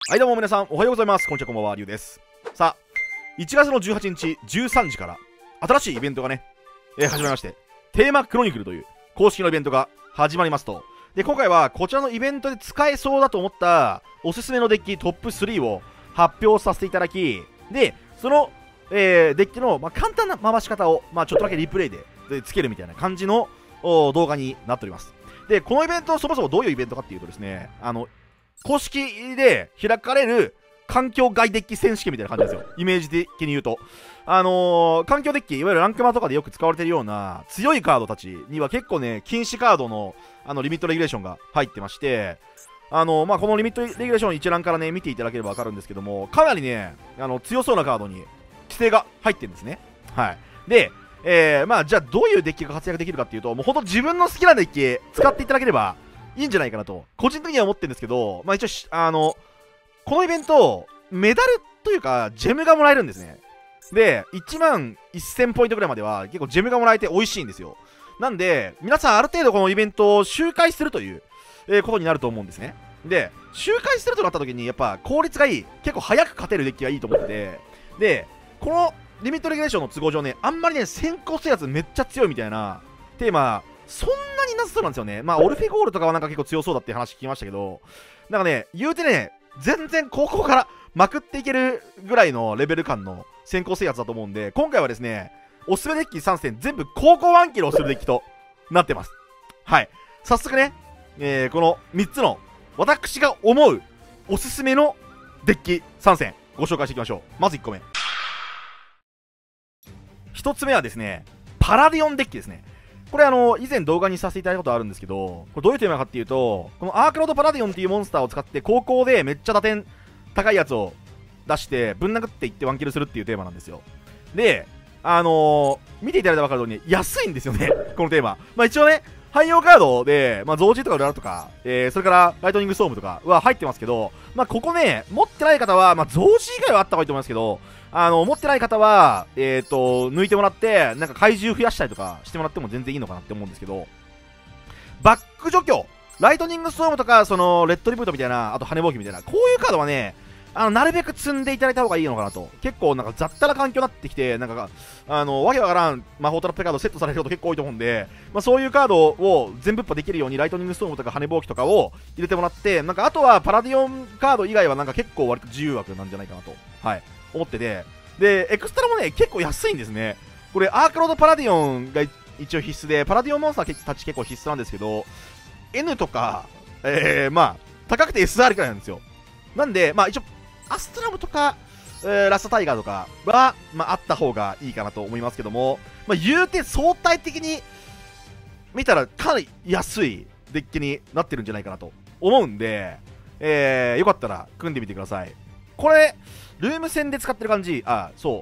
はいどうも皆さんおはようございます。こんにちは、こんばんは、りゅうです。さあ、1月の18日13時から新しいイベントがね、始まりまして、テーマクロニクルという公式のイベントが始まりますと。で、今回はこちらのイベントで使えそうだと思ったおすすめのデッキトップ3を発表させていただき、で、その、デッキの、簡単な回し方を、ちょっとだけリプレイでつけるみたいな感じの動画になっております。で、このイベント、そもそもどういうイベントかっていうとですね、公式で開かれる環境外デッキ選手権みたいな感じですよ。イメージ的に言うと。環境デッキ、いわゆるランクマとかでよく使われているような強いカードたちには結構ね、禁止カードのリミットレギュレーションが入ってまして、このリミットレギュレーション一覧からね、見ていただければわかるんですけども、かなりね、強そうなカードに規制が入ってるんですね。はい。で、じゃあどういうデッキが活躍できるかっていうと、もうほんと自分の好きなデッキ使っていただければいいんじゃないかなと、個人的には思ってるんですけど、一応、このイベント、メダルというか、ジェムがもらえるんですね。で、1万1000ポイントぐらいまでは、結構ジェムがもらえて美味しいんですよ。なんで、皆さんある程度このイベントを周回するという、ことになると思うんですね。で、周回するとなった時に、やっぱ効率がいい、結構早く勝てるデッキがいいと思ってて、で、このリミットレギュレーションの都合上ね、あんまりね、先行制圧めっちゃ強いみたいなテーマ、そんなになさそうなんですよね。オルフェゴールとかはなんか結構強そうだっていう話聞きましたけど、なんかね、言うてね、全然高校からまくっていけるぐらいのレベル感の先行制圧だと思うんで、今回はですね、おすすめデッキ3選全部高校ワンキルをするデッキとなってます。はい。早速ね、この3つの私が思うおすすめのデッキ3選ご紹介していきましょう。まず1個目。1つ目はですね、パラディオンデッキですね。これ以前動画にさせていただいたことあるんですけど、これどういうテーマかっていうと、このアークロードパラディオンっていうモンスターを使って高校でめっちゃ打点高いやつを出してぶん殴っていってワンキルするっていうテーマなんですよ。で、見ていただいたら分かるように安いんですよね、このテーマ。一応ね、汎用カードで、増獣とかウララとか、それからライトニングストームとかは入ってますけど、ここね、持ってない方は、増獣以外はあった方がいいと思いますけど、持ってない方は、抜いてもらって、なんか怪獣増やしたりとかしてもらっても全然いいのかなって思うんですけど、バック除去、ライトニングストームとか、レッドリブートみたいな、あと羽ぼうきみたいな、こういうカードはね、なるべく積んでいただいた方がいいのかなと。結構なんか雑多な環境になってきて、なんか、わけわからん魔法トラップカードセットされること結構多いと思うんで、そういうカードを全部できるように、ライトニングストームとか羽ぼうきとかを入れてもらって、なんかあとはパラディオンカード以外はなんか結構割と自由枠なんじゃないかなと、はい、思ってて、で、エクストラもね、結構安いんですね。これ、アークロードパラディオンが一応必須で、パラディオンモンスターたち結構必須なんですけど、N とか、高くて SR くらいなんですよ。なんで、一応、アストラムとか、ラストタイガーとかは、あった方がいいかなと思いますけども、言うて相対的に見たらかなり安いデッキになってるんじゃないかなと思うんで、よかったら組んでみてください。これ、ルーム戦で使ってる感じ、そう、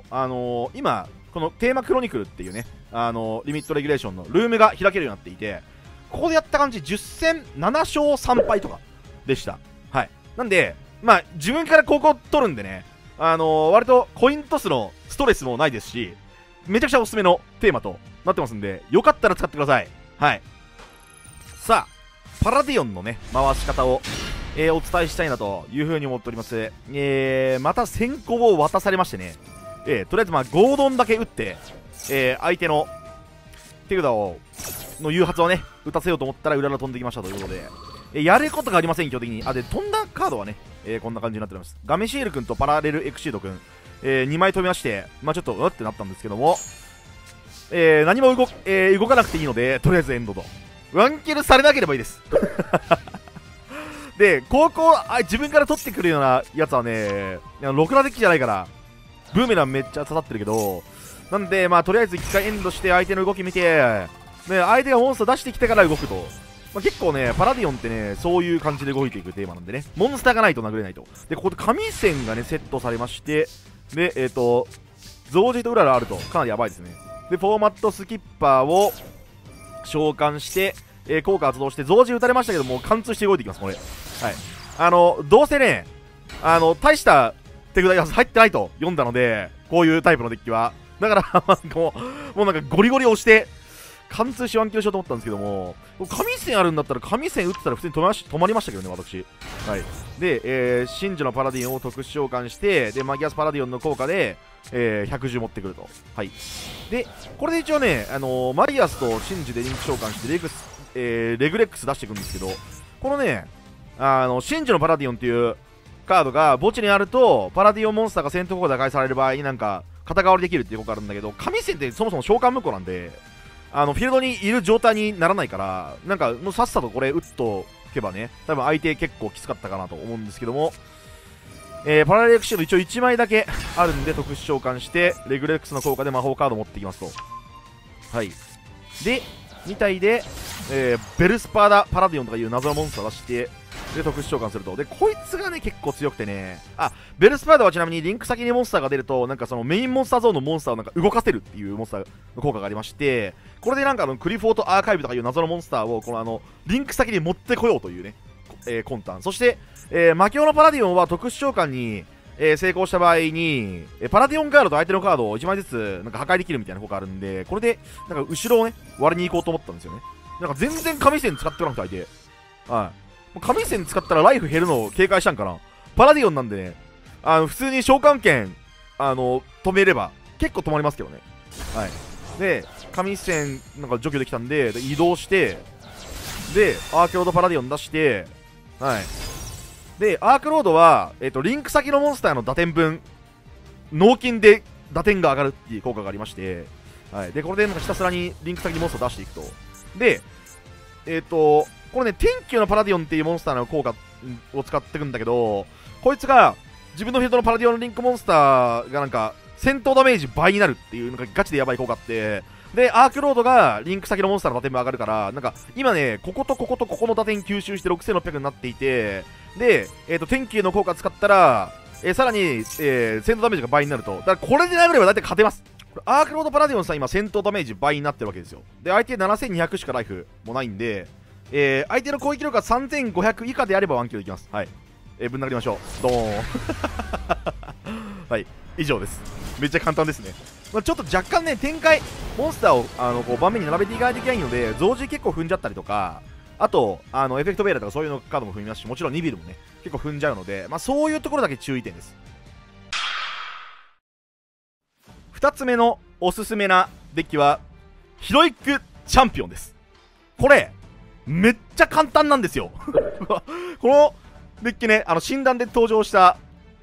今、このテーマクロニクルっていうね、リミットレギュレーションのルームが開けるようになっていて、ここでやった感じ、10戦7勝3敗とかでした。はい。なんで、自分から高校取るんでね、割とコイントスのストレスもないですし、めちゃくちゃおすすめのテーマとなってますんで、よかったら使ってください。はい。さあ、パラディオンのね、回し方を、お伝えしたいなというふうに思っております。また先行を渡されましてね、とりあえずゴードンだけ打って、相手の手札の誘発をね、打たせようと思ったら裏が飛んできましたということで、やることがありません、基本的に。で、飛んだカードはね、こんな感じになっております。ガメシール君とパラレルエクシード君、2枚飛びまして、ちょっとうわってなったんですけども、何も動かなくていいので、とりあえずエンドと。ワンキルされなければいいです。で、高校、自分から取ってくるようなやつはね、ろくなデッキじゃないから、ブーメランめっちゃ刺さってるけど、なんで、とりあえず1回エンドして相手の動き見て、相手がモンスター出してきてから動くと。結構ね、パラディオンってね、そういう感じで動いていくテーマなんでね、モンスターがないと殴れないと。で、ここで神戦がね、セットされまして、で、増獣とウララあると、かなりやばいですね。で、フォーマットスキッパーを召喚して、効果発動して、増獣打たれましたけども、貫通して動いていきます、これ。はい。どうせね、大した手札が入ってないと読んだので、こういうタイプのデッキは。だから、もうなんかゴリゴリ押して、 貫通しワンキルしようと思ったんですけども、神戦あるんだったら神戦打ってたら普通に止まりましたけどね、私。はい。で、真珠のパラディオンを特殊召喚して、で、マギアスパラディオンの効果で、110持ってくると。はい。で、これで一応ね、マリアスと真珠でリンク召喚してレグレックス出していくんですけど、このね、真珠のパラディオンっていうカードが墓地にあると、パラディオンモンスターが戦闘効果で打開される場合になんか、肩代わりできるっていう効果あるんだけど、神戦ってそもそも召喚無効なんで、フィールドにいる状態にならないから、なんかもうさっさとこれ打っとけばね、多分相手結構きつかったかなと思うんですけども、パラレルシード一応1枚だけあるんで特殊召喚して、レグレックスの効果で魔法カード持ってきますと。はい。で、2体で、ベルスパーダパラディオンとかいう謎のモンスター出して、で、特殊召喚すると。で、こいつがね、結構強くてね、ベルスパーダはちなみにリンク先にモンスターが出ると、なんかそのメインモンスターゾーンのモンスターをなんか動かせるっていうモンスターの効果がありまして、これでなんかクリフォートアーカイブとかいう謎のモンスターを、このリンク先に持ってこようというね、魂胆。そして、魔境のパラディオンは特殊召喚に、成功した場合に、パラディオンカードと相手のカードを1枚ずつなんか破壊できるみたいな効果あるんで、これでなんか後ろをね割りに行こうと思ったんですよね。なんか全然神戦使ってこなくて相手、はい、神戦使ったらライフ減るのを警戒したんかな。パラディオンなんでね、普通に召喚剣止めれば結構止まりますけどね。はい。で神戦なんか除去できたんで、移動して、でアーケロードパラディオン出して、はい。で、アークロードは、リンク先のモンスターの打点分、脳筋で打点が上がるっていう効果がありまして、はい。で、これでなんかひたすらにリンク先にモンスターを出していくと。で、これね、天球のパラディオンっていうモンスターの効果を使っていくんだけど、こいつが、自分のフィールドのパラディオンリンクモンスターがなんか、戦闘ダメージ倍になるっていう、なんかガチでやばい効果あって、で、アークロードがリンク先のモンスターの打点も上がるから、なんか、今ね、こことこことここの打点吸収して6600になっていて、で、天球の効果使ったら、さらに、戦闘ダメージが倍になると。だからこれで殴れば大体勝てます。これアークロードパラディオンさん今戦闘ダメージ倍になってるわけですよ。で、相手7200しかライフもないんで、相手の攻撃力が3500以下であればワンキルできます。はい。ぶん殴りましょう。ドーン。はい。以上です。めっちゃ簡単ですね。まあ、ちょっと若干ね、展開、モンスターをこう盤面に並べていかないといけないので、増字結構踏んじゃったりとか、あと、エフェクトベーラーとかそういうのカードも踏みますし、もちろんニビルもね、結構踏んじゃうので、まあそういうところだけ注意点です。2つ目のおすすめなデッキは、ヒロイックチャンピオンです。これ、めっちゃ簡単なんですよ。このデッキね、診断で登場した、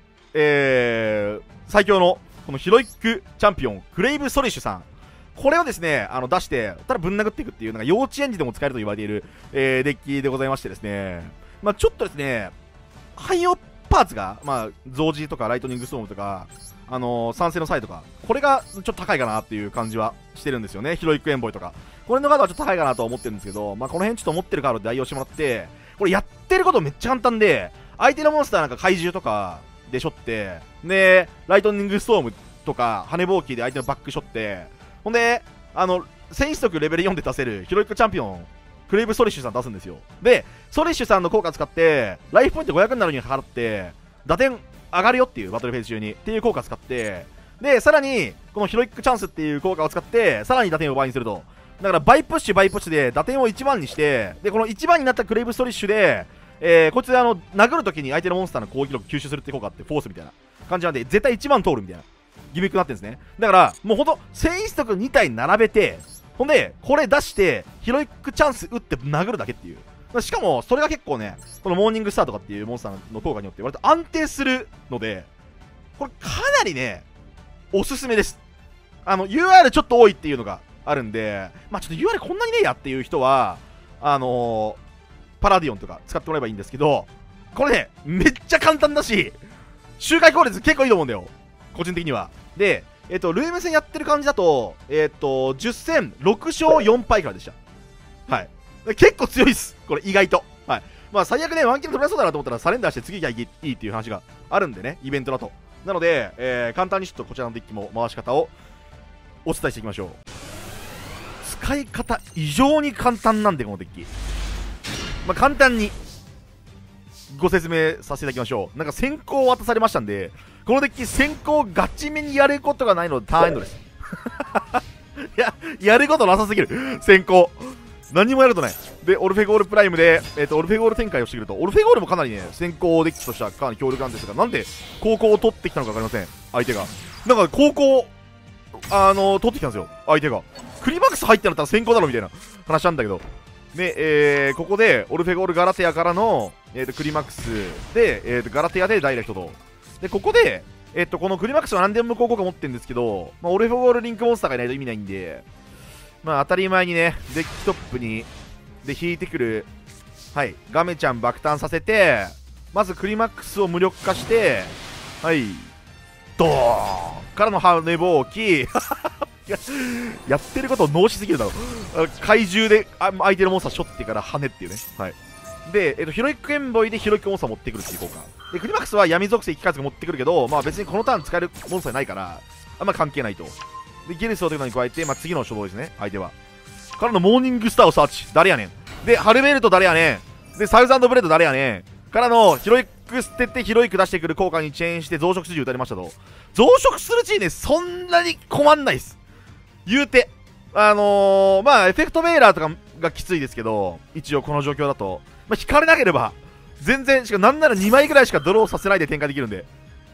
最強の、このヒロイックチャンピオン、クレイブ・ソリッシュさん。これをですね、出して、ただぶん殴っていくっていう、なんか幼稚園児でも使えると言われている、デッキでございましてですね、まあちょっとですね、汎用パーツが、まあ、増字とかライトニングストームとか、酸性の際とか、これがちょっと高いかなっていう感じはしてるんですよね。ヒロイックエンボイとか。これのカードはちょっと高いかなとは思ってるんですけど、まあこの辺ちょっと持ってるカードで代用してもらって、これやってることめっちゃ簡単で、相手のモンスターなんか怪獣とかでしょって、で、ライトニングストームとか、羽ぼうきで相手のバックしょって、ほんで、戦士族レベル4で出せるヒロイックチャンピオン、クレイブ・ソリッシュさん出すんですよ。で、ソリッシュさんの効果使って、ライフポイント500になるに払って、打点上がるよっていうバトルフェーズ中に、っていう効果使って、で、さらに、このヒロイックチャンスっていう効果を使って、さらに打点を倍にすると。だから、倍プッシュで打点を1番にして、で、この1番になったクレイブ・ソリッシュで、こいつで殴るときに相手のモンスターの攻撃力吸収するって効果あって、フォースみたいな感じなんで、絶対1番通るみたいな。ギミックになってるんですね。だから、もうほんと、戦士族2体並べて、ほんで、これ出して、ヒロイックチャンス打って殴るだけっていう。しかも、それが結構ね、このモーニングスターとかっていうモンスターの効果によって割と安定するので、これかなりね、おすすめです。UR ちょっと多いっていうのがあるんで、まあちょっと UR こんなにねえやっていう人は、パラディオンとか使ってもらえばいいんですけど、これね、めっちゃ簡単だし、周回効率結構いいと思うんだよ。個人的には。で、ルーム戦やってる感じだと、10戦6勝4敗からでした。はい。結構強いっす。これ意外と。はい。まあ最悪ね、ワンキル取れそうだなと思ったらサレンダーして次がいいっていう話があるんでね、イベントだと。なので、簡単にちょっとこちらのデッキも回し方をお伝えしていきましょう。使い方異常に簡単なんで、このデッキ。まあ簡単にご説明させていただきましょう。なんか先行を渡されましたんで、このデッキ先行ガチめにやることがないのでターンエンドです。 いや、やることなさすぎる。先行。何もやることない。で、オルフェゴールプライムで、オルフェゴール展開をしてくると、オルフェゴールもかなりね、先行デッキとしてはかなり強力なんですが、なんで高校を取ってきたのか分かりません。相手が。なんか高校、取ってきたんですよ。相手が。クリマックス入ってなったら先行だろみたいな話なんだけど。で、ここで、オルフェゴールガラテアからの、クリマックスで、ガラテアでダイレクトと。で、ここで、このクリマックスは何でも無効効果持ってるんですけど、まあ、オルフェゴールリンクモンスターがいないと意味ないんで、まあ、当たり前にね、デッキトップに、で、引いてくる、はい、ガメちゃん爆誕させて、まずクリマックスを無力化して、はい、ドーンからの羽ぼうき、やってることを脳死すぎるだろ。怪獣で相手のモンスターしょってから跳ねっていうね。はい。で、ヒロイックエンボイでヒロイックモンスター持ってくるっていう効果。で、クリマックスは闇属性機械が持ってくるけど、まあ別にこのターン使えるモンスターないから、あんま関係ないと。で、ゲルスをというのに加えて、まあ次の初動ですね、相手は。からのモーニングスターをサーチ。誰やねん。で、ハルベルト誰やねん。で、サウザンドブレード誰やねん。からのヒロイック捨ててヒロイック出してくる効果にチェーンして増殖筋打たれましたと。増殖するチーね、そんなに困んないっす。言うて。まあ、エフェクトメーラーとかがきついですけど、一応この状況だと。まあ、引かれなければ、全然、しかもなんなら2枚ぐらいしかドローさせないで展開できるんで。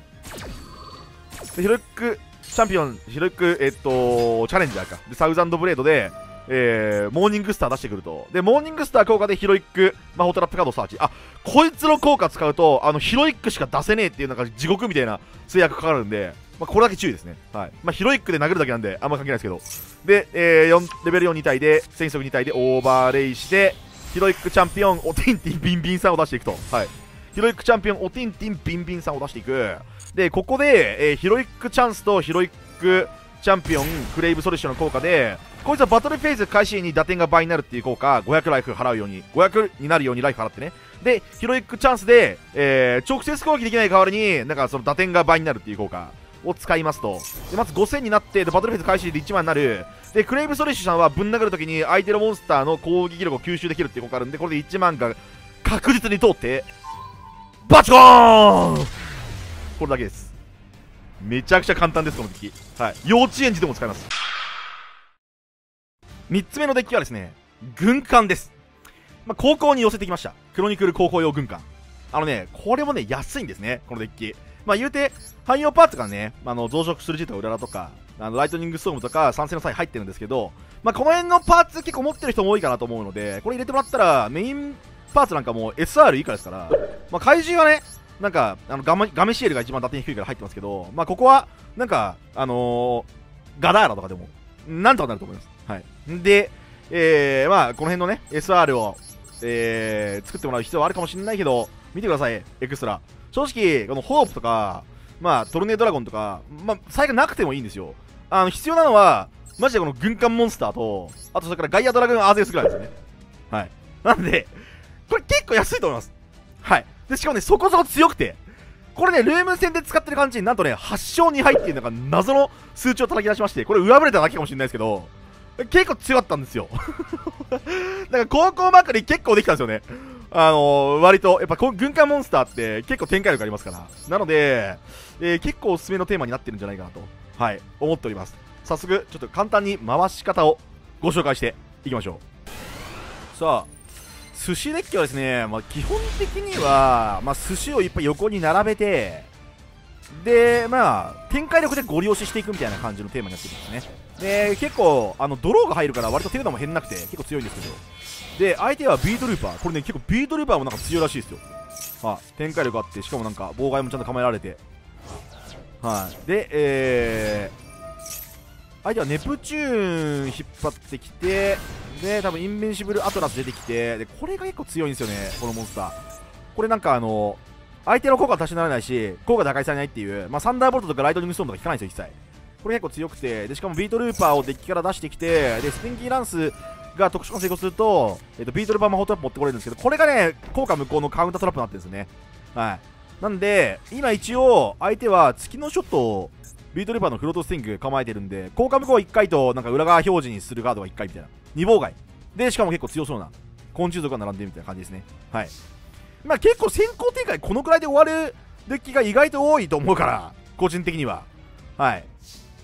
でヒロイックチャンピオン、ヒロイック、チャレンジャーか。で、サウザンドブレードで、モーニングスター出してくると。で、モーニングスター効果でヒロイック魔法トラップカードをサーチ。あ、こいつの効果使うと、ヒロイックしか出せねえっていう、なんか地獄みたいな制約かかるんで、まあ、これだけ注意ですね。はい。まあ、ヒロイックで殴るだけなんで、あんま関係ないですけど。で、レベル4、2体で、戦速2体でオーバーレイして、ヒロイックチャンピオン、オティンティンビンビンさんを出していくと。はい。ヒロイックチャンピオン、オティンティンビンビンさんを出していく。で、ここで、ヒロイックチャンスとヒロイックチャンピオン、クレイブソリューションの効果で、こいつはバトルフェーズ開始に打点が倍になるっていう効果、500ライフ払うように、500になるようにライフ払ってね。で、ヒロイックチャンスで、直接攻撃できない代わりに、なんかその打点が倍になるっていう効果を使いますと。で、まず5000になって、で、バトルフェーズ開始で1万になる。で、クレイブソリューションさんはぶん殴るときに相手のモンスターの攻撃力を吸収できるっていう効果あるんで、これで1万が確実に通って、バチコーンこれだけです。めちゃくちゃ簡単です、このデッキ。はい。幼稚園児でも使えます。3つ目のデッキはですね、軍艦です。まあ、高校に寄せてきました。クロニクル高校用軍艦。これもね、安いんですね、このデッキ。まあ、言うて、汎用パーツがね、増殖するジとかウララとか、ライトニングストームとか、参戦の際入ってるんですけど、まあ、この辺のパーツ結構持ってる人も多いかなと思うので、これ入れてもらったら、メインパーツなんかもう SR 以下ですから、まあ、怪獣はね、なんか、ガメシエルが一番打点低いから入ってますけど、まあ、ここは、なんか、ガダーラとかでも、なんとかなると思います。はい。で、まあ、この辺のね、SR を、作ってもらう必要はあるかもしれないけど、見てください、エクストラ。正直、このホープとか、まあ、トルネードラゴンとか、まあ、最悪なくてもいいんですよ。必要なのは、マジでこの軍艦モンスターと、あとそれからガイアドラグーンアーゼウスぐらいですよね。はい。なんで、これ結構安いと思います。はい。で、しかもね、そこそこ強くて、これね、ルーム戦で使ってる感じになんとね、8勝2敗っていうのが謎の数値を叩き出しまして、これ上振れただけかもしれないですけど、結構強かったんですよ。なんか高校まくり結構できたんですよね。割と、やっぱ軍艦モンスターって結構展開力ありますから。なので、結構おすすめのテーマになってるんじゃないかなと、はい、思っております。早速、ちょっと簡単に回し方をご紹介していきましょう。さあ、寿司デッキはですね、まあ、基本的には、まあ、寿司をいっぱい横に並べて、で、まあ、展開力でゴリ押ししていくみたいな感じのテーマになってるんですね。で、結構、ドローが入るから割と手札も変なくて結構強いんですけど、で、相手はビートルーパー。これね、結構ビートルーパーもなんか強いらしいですよ。はい、展開力あって、しかもなんか、妨害もちゃんと構えられて。はい、で、相手はネプチューン引っ張ってきて、で、多分インベンシブルアトラス出てきて、で、これが結構強いんですよね、このモンスター。これなんか相手の効果は足しならないし、効果打開されないっていう、まあ、サンダーボルトとかライトニングストームとか効かないんですよ、一切。これ結構強くて、で、しかもビートルーパーをデッキから出してきて、で、ステンキーランスが特殊化成功すると、ビートルーパー魔法トラップ持ってこれるんですけど、これがね、効果無効のカウンタートラップになってるんですね。はい。なんで、今一応、相手は月のショットを、ビートルーパーのフロートスティング構えてるんで、効果無効1回と、なんか裏側表示にするガードが1回みたいな。2妨害。で、しかも結構強そうな、昆虫族が並んでるみたいな感じですね。はい。まあ結構先行展開このくらいで終わるデッキが意外と多いと思うから、個人的には。はい。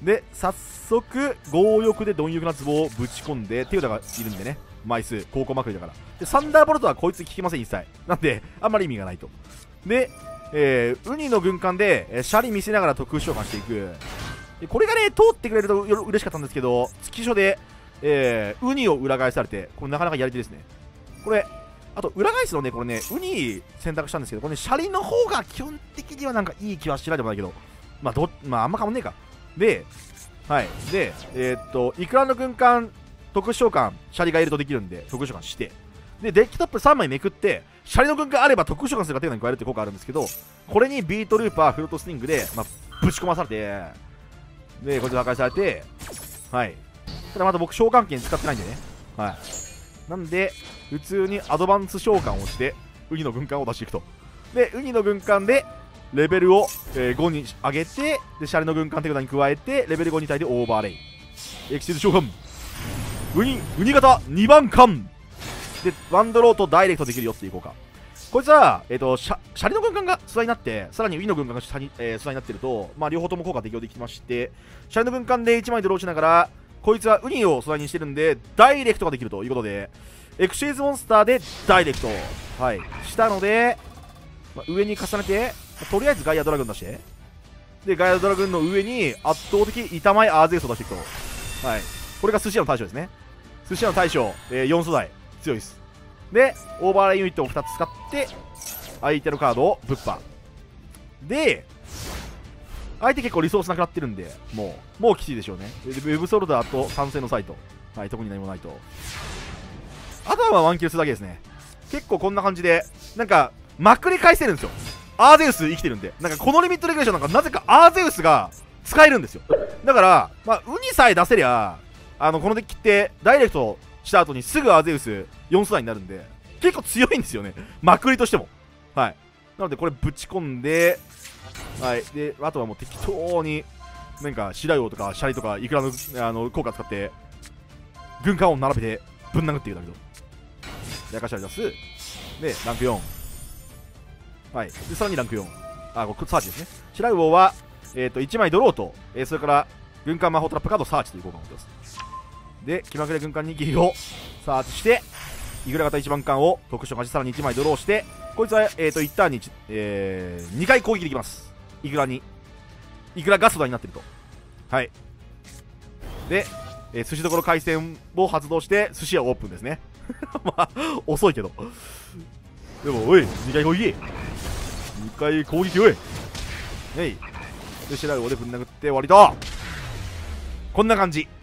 で早速強欲で貪欲な壺をぶち込んで、手札がいるんでね、枚数高校まくりだから。でサンダーボルトはこいつ効きません一切なんで、あんまり意味がないと。で、ウニの軍艦で、シャリ見せながら特殊召喚していく。でこれがね通ってくれると嬉しかったんですけど、月書で、ウニを裏返されて、これなかなかやり手ですね。これあと裏返すのね、これねウニ選択したんですけど、これねシャリの方が基本的にはなんかいい気はしないでもないけど、まああんま変わんねえか。で、はい。で、イクラの軍艦、特殊召喚、シャリがいるとできるんで、特殊召喚して、で、デッキトップ3枚めくって、シャリの軍艦あれば特殊召喚するか手札に加えるって効果あるんですけど、これにビートルーパー、フルートスティングで、ぶち込まされて、で、こいつ破壊されて、はい。ただまだ僕、召喚権使ってないんでね。はい。なんで、普通にアドバンス召喚をして、ウニの軍艦を出していくと。で、ウニの軍艦で、レベルを、5に上げて、でシャリの軍艦手札に加えて、レベル5に対でオーバーレイ。エキシード召喚。ウニ型2番艦。で、ワンドローとダイレクトできるよっていう効果。こいつは、シャリの軍艦が素材になって、さらにウニの軍艦が素材になってると、まあ、両方とも効果適用できまして、シャリの軍艦で1枚ドローしながら、こいつはウニを素材にしてるんで、ダイレクトができるということで、エクシーズモンスターでダイレクト。はい。したので、上に重ねて、とりあえずガイアドラグン出して、でガイアドラグンの上に圧倒的板前アーゼウスを出していくと。はい。これが寿司屋の大将ですね。寿司屋の大将、4素材強いです。でオーバーレイユニットを2つ使って相手のカードをぶっぱで、相手結構リソースなくなってるんで、もうきついでしょうね。ウェブソルダーと賛成のサイト、はい、特に何もないと。あとはワンキルするだけですね。結構こんな感じでなんかまくり返せるんですよ。アーゼウス生きてるんで、なんかこのリミットレギュレーションなんかなぜかアーゼウスが使えるんですよ。だから、ウニさえ出せりゃ、このデッキってダイレクトした後にすぐアーゼウス4素材になるんで、結構強いんですよね。まくりとしても。はい。なのでこれぶち込んで、はい。で、あとはもう適当に、なんか白魚とかシャリとかイクラの効果使って、軍艦を並べてぶん殴っていくんだけど。やかしゃり出す。で、ランク4。はい。で、さらにランク4。これサーチですね。白魚は、1枚ドローと、それから軍艦魔法トラップカードサーチという効果を持ってます。で、気まぐれ軍艦2機をサーチして、イクラ型1番艦を特殊召喚して、さらに1枚ドローして、こいつは、1ターンに、2回攻撃できます。イクラガスダになってると。はい。で、寿司どころ回線を発動して、寿司屋オープンですね。まあ、遅いけど。でも、おい、2回攻撃 !2 回攻撃おいえい。で、白魚でぶん殴って終わりと。こんな感じ。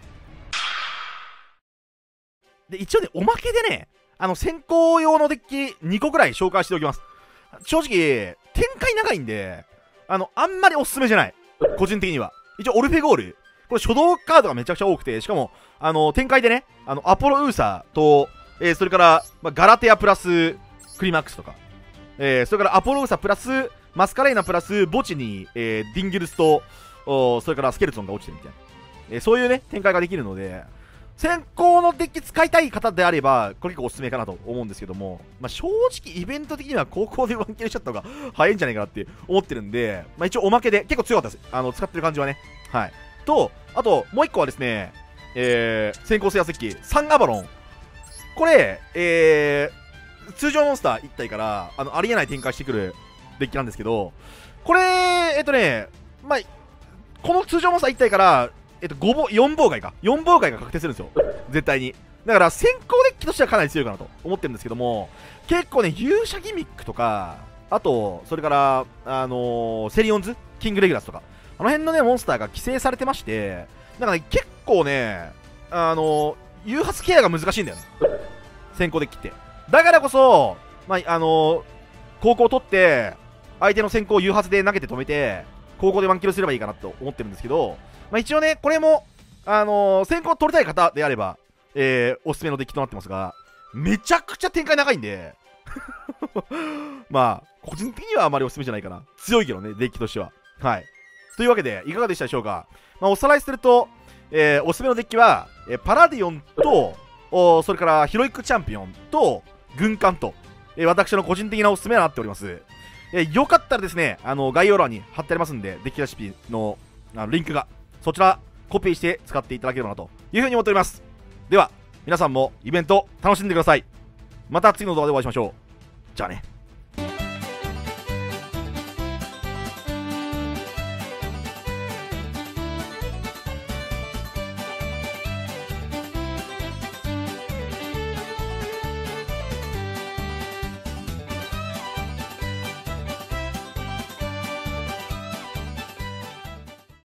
で、一応ね、おまけでね、先行用のデッキ2個くらい紹介しておきます。正直、展開長いんで、あんまりおすすめじゃない。個人的には。一応、オルフェゴール。これ初動カードがめちゃくちゃ多くて、しかも、展開でね、アポロウーサーと、それから、ガラテアプラス、クリマックスとか、それからアポロウーサープラス、マスカレーナプラス、墓地に、ディンギルスと、それからスケルトンが落ちてるみたいな。そういうね、展開ができるので、先行のデッキ使いたい方であれば、これ結構おすすめかなと思うんですけども、正直イベント的には高校でワンキルしちゃった方が早いんじゃないかなって思ってるんで、一応おまけで結構強かったです。使ってる感じはね。はい。と、あと、もう一個はですね、先行制圧デッキ、サンアバロン。これ、通常モンスター1体から、ありえない展開してくるデッキなんですけど、これ、この通常モンスター1体から、4妨害か。4妨害が確定するんですよ。絶対に。だから、先行デッキとしてはかなり強いかなと思ってるんですけども、結構ね、勇者ギミックとか、あと、それから、セリオンズキングレギュラスとか、あの辺のね、モンスターが規制されてまして、だからね、結構ね、誘発ケアが難しいんだよね。先行デッキって。だからこそ、後攻取って、相手の先行を誘発で投げて止めて、後攻でワンキルすればいいかなと思ってるんですけど、一応ね、これも、先行取りたい方であれば、おすすめのデッキとなってますが、めちゃくちゃ展開長いんで、個人的にはあまりおすすめじゃないかな。強いけどね、デッキとしては。はい。というわけで、いかがでしたでしょうか。おさらいすると、おすすめのデッキは、パラディオンと、それからヒロイックチャンピオンと、軍艦と、私の個人的なおすすめとなっております。よかったらですね、概要欄に貼ってありますんで、デッキレシピのリンクが、そちらコピーして使っていただければなというふうに思っております。では皆さんもイベント楽しんでください。また次の動画でお会いしましょう。じゃあね。